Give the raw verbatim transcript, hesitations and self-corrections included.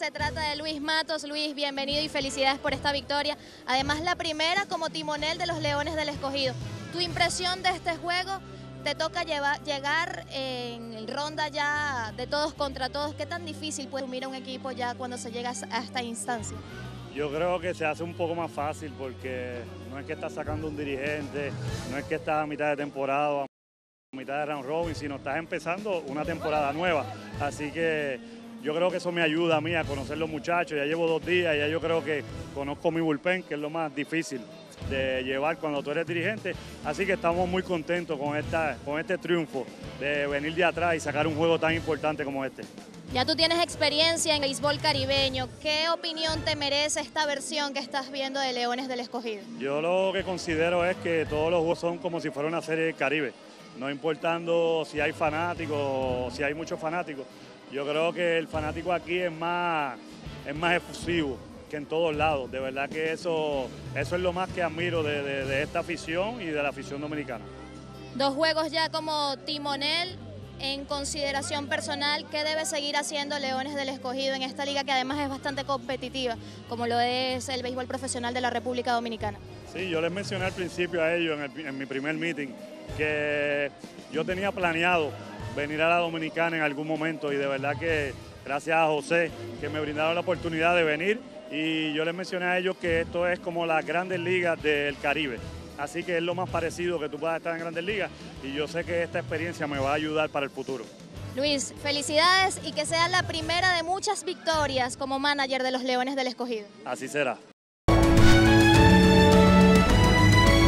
se trata de Luis Matos. Luis, bienvenido y felicidades por esta victoria. Además, la primera como timonel de los Leones del Escogido. ¿Tu impresión de este juego? Te toca llevar, llegar en ronda ya de todos contra todos. ¿Qué tan difícil puede asumir a un equipo ya cuando se llega a esta instancia? Yo creo que se hace un poco más fácil porque no es que estás sacando un dirigente, no es que estás a mitad de temporada, a mitad de round robin, sino estás empezando una temporada nueva. Así que yo creo que eso me ayuda a mí a conocer los muchachos. Ya llevo dos días y ya yo creo que conozco mi bullpen, que es lo más difícil de llevar cuando tú eres dirigente. Así que estamos muy contentos con, esta, con este triunfo de venir de atrás y sacar un juego tan importante como este. Ya tú tienes experiencia en béisbol caribeño. ¿Qué opinión te merece esta versión que estás viendo de Leones del Escogido? Yo lo que considero es que todos los juegos son como si fuera una serie del Caribe. No importando si hay fanáticos o si hay muchos fanáticos. Yo creo que el fanático aquí es más, es más efusivo que en todos lados. De verdad que eso, eso es lo más que admiro de, de, de esta afición y de la afición dominicana. Dos juegos ya como timonel. En consideración personal, ¿qué debe seguir haciendo Leones del Escogido en esta liga que además es bastante competitiva, como lo es el béisbol profesional de la República Dominicana? Sí, yo les mencioné al principio a ellos en, el, en mi primer meeting que yo tenía planeado venir a la Dominicana en algún momento y de verdad que gracias a José que me brindaron la oportunidad de venir y yo les mencioné a ellos que esto es como las grandes ligas del Caribe. Así que es lo más parecido que tú puedas estar en Grandes Ligas y yo sé que esta experiencia me va a ayudar para el futuro. Luis, felicidades y que sea la primera de muchas victorias como manager de los Leones del Escogido. Así será.